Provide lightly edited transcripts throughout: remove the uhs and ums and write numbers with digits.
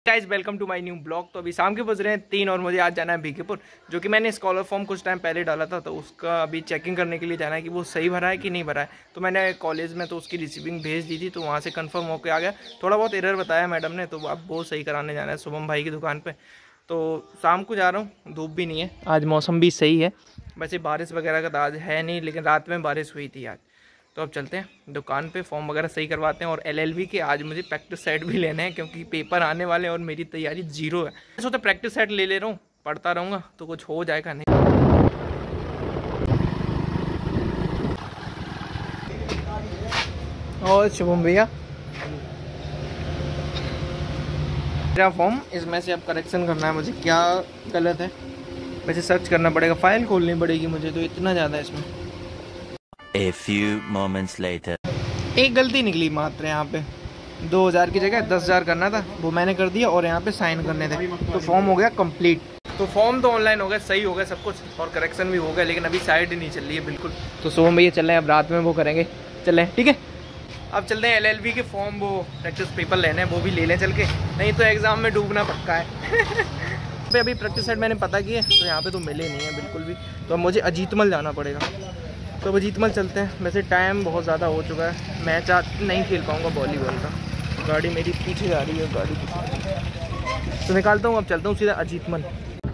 Guys welcome to my new blog. तो अभी शाम के बज रहे हैं 3 और मुझे आज जाना है बीकेपुर। जो कि मैंने स्कॉलर फॉर्म कुछ टाइम पहले डाला था, तो उसका अभी चेकिंग करने के लिए जाना है कि वो सही भरा है कि नहीं भरा है। तो मैंने कॉलेज में तो उसकी रिसीविंग भेज दी थी, तो वहाँ से कंफर्म होकर आ गया। थोड़ा बहुत एरर बताया मैडम ने, तो अब वो सही कराने जाना है शुभम भाई की दुकान पर। तो शाम को जा रहा हूँ, धूप भी नहीं है, आज मौसम भी सही है। वैसे बारिश वगैरह का तो आज है नहीं, लेकिन रात में बारिश हुई थी आज। तो अब चलते हैं दुकान पे, फॉर्म वगैरह सही करवाते हैं। और एलएलबी के आज मुझे प्रैक्टिस सेट भी लेने हैं, क्योंकि पेपर आने वाले हैं और मेरी तैयारी जीरो है। ऐसा तो प्रैक्टिस सेट ले रहा हूँ, पढ़ता रहूँगा तो कुछ हो जाएगा नहीं। और शुभम भैया, मेरा फॉर्म इसमें से अब करेक्शन करना है मुझे, क्या गलत है वैसे सर्च करना पड़ेगा, फाइल खोलनी पड़ेगी मुझे, तो इतना ज़्यादा है इसमें। A few moments later. एक गलती निकली मात्र यहाँ पे, 2000 की जगह 10,000 करना था, वो मैंने कर दिया और यहाँ पे साइन करने थे, तो फॉर्म हो गया कंप्लीट। तो फॉर्म तो ऑनलाइन हो गया, सही हो गया सब कुछ, और करेक्शन भी हो गया, लेकिन अभी साइड ही नहीं चल रही है बिल्कुल। तो सोम भैया चल रहे हैं, अब रात में वो करेंगे, चल रहे हैं ठीक है। अब चलते हैं एलएलबी के फॉर्म, वो प्रैक्टिस पेपर लेने हैं, वो भी ले लें चल के, नहीं तो एग्ज़ाम में डूबना पक्का है। अभी प्रैक्टिस सेट मैंने पता किया, तो यहाँ पे तो मिले नहीं है बिल्कुल भी, तो अब मुझे अजीतमल जाना पड़ेगा। तो अब अजीतमल चलते हैं। वैसे टाइम बहुत ज़्यादा हो चुका है, मैच आज नहीं खेल पाऊँगा वॉलीबॉल का, गाड़ी मेरी पीछे जा रही है, गाड़ी पीछे तो निकालता हूँ। अब चलता हूँ सीधा अजीतमल।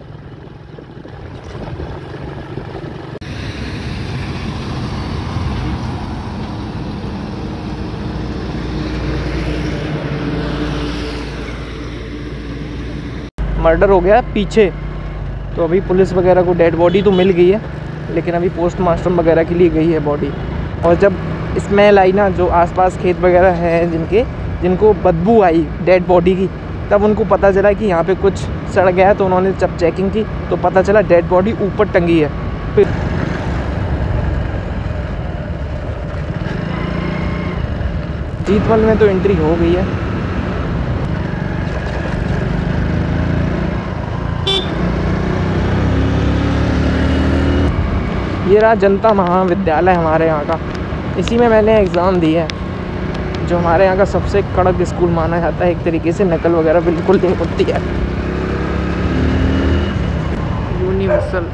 मर्डर हो गया पीछे, तो अभी पुलिस वगैरह को डेड बॉडी तो मिल गई है, लेकिन अभी पोस्टमार्टम वगैरह के लिए गई है बॉडी। और जब स्मेल आई ना, जो आसपास खेत वगैरह हैं जिनको बदबू आई डेड बॉडी की, तब उनको पता चला कि यहाँ पे कुछ सड़ गया है। तो उन्होंने जब चेकिंग की तो पता चला डेड बॉडी ऊपर टंगी है। फिर अजीतमल में तो एंट्री हो गई है। ये रहा जनता महाविद्यालय हमारे यहाँ का, इसी में मैंने एग्ज़ाम दिया है, जो हमारे यहाँ का सबसे कड़क स्कूल माना जाता है एक तरीके से, नकल वगैरह बिल्कुल नहीं होती है। यूनिवर्सल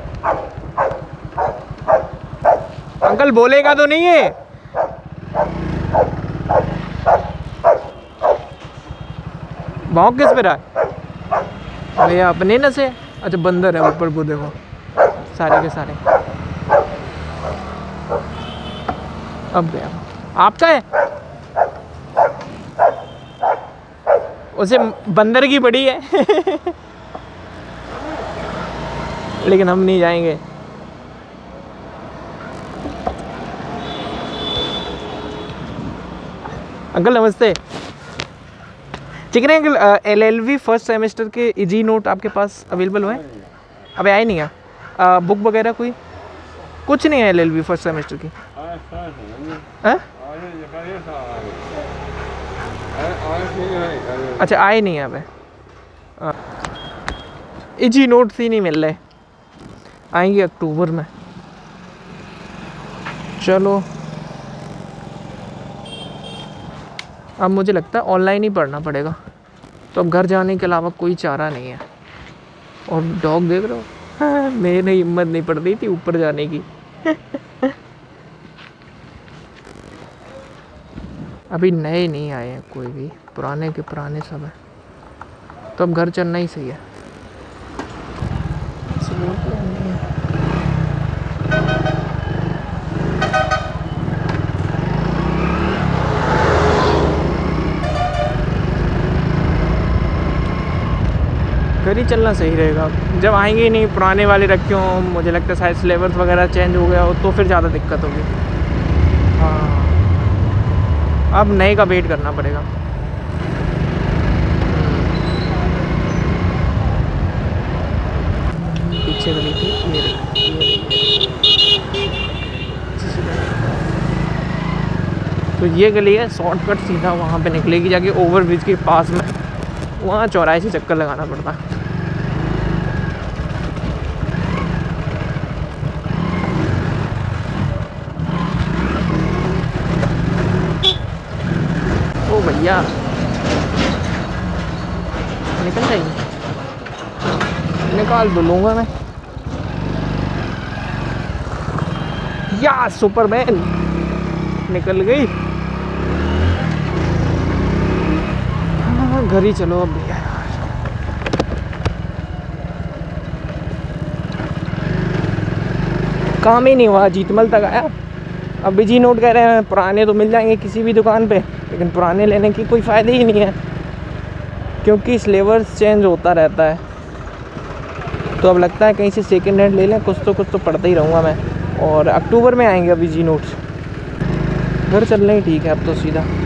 अंकल बोलेगा तो नहीं है? भौंक किस पे रहा है भैया? अपने न से। अच्छा बंदर है ऊपर, वो देखो सारे के सारे। अब गया, आपका है? उसे बंदर की बड़ी है लेकिन हम नहीं जाएंगे। अंकल नमस्ते। चिकने अंकल, एलएलबी फर्स्ट सेमेस्टर के इजी नोट आपके पास अवेलेबल हुए? अबे आए नहीं है बुक वगैरह कोई? कुछ नहीं है एलएलबी फर्स्ट सेमेस्टर की? अच्छा आए नहीं है अबे, इजी नोट्स ही नहीं मिल रहे, आएंगे अक्टूबर में। चलो अब मुझे लगता है ऑनलाइन ही पढ़ना पड़ेगा, तो अब घर जाने के अलावा कोई चारा नहीं है। और डॉग देख रहे हो, हाँ, मेरी हिम्मत नहीं पड़ रही थी ऊपर जाने की अभी नए नहीं आए हैं कोई भी, पुराने के पुराने सब हैं, तो अब घर चलना ही सही है। घर ही चलना सही रहेगा, जब आएंगे ही नहीं, पुराने वाले रखे हों, मुझे लगता है शायद सिलेबस वगैरह चेंज हो गया हो, तो फिर ज़्यादा दिक्कत होगी। हाँ अब नए का वेट करना पड़ेगा। पीछे गली थी तो ये गली है, शॉर्टकट सीधा वहाँ पे निकलेगी जाके ओवरब्रिज के पास में, वहाँ चौराहे से चक्कर लगाना पड़ता है। ओ भैया निकल जाएगी, निकाल तो लूँगा मैं। या सुपरमैन निकल गई। हाँ, घर ही चलो अब भैया यार। काम ही नहीं हुआ, जीतमल तक आया। अब भी जी नोट कह रहे हैं पुराने तो मिल जाएंगे किसी भी दुकान पे, लेकिन पुराने लेने की कोई फ़ायदा ही नहीं है क्योंकि स्लेवर्स चेंज होता रहता है। तो अब लगता है कहीं से सेकंड हैंड ले लें, कुछ तो पढ़ता ही रहूँगा मैं। और अक्टूबर में आएंगे अभी जी नोट्स। घर चलना ही ठीक है अब तो सीधा।